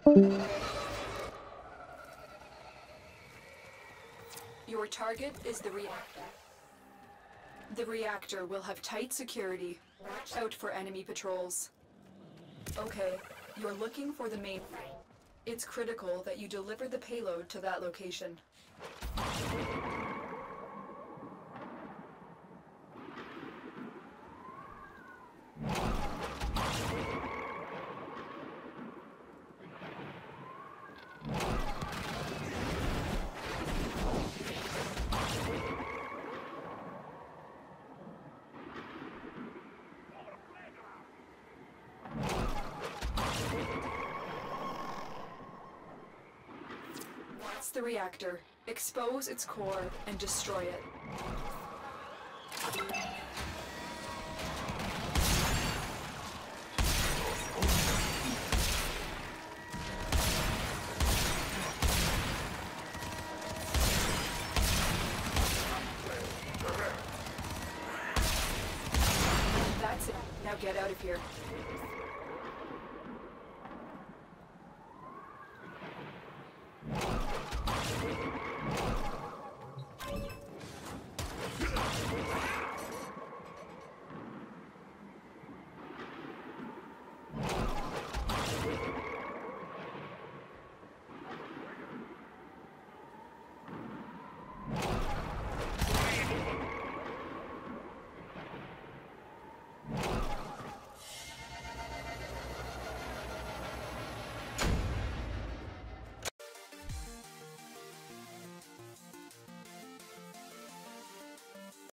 Your target is the reactor. The reactor will have tight security. Watch out for enemy patrols. Okay, you're looking for the mainframe. It's critical that you deliver the payload to that location. That's the reactor. Expose its core and destroy it. That's it. Now get out of here.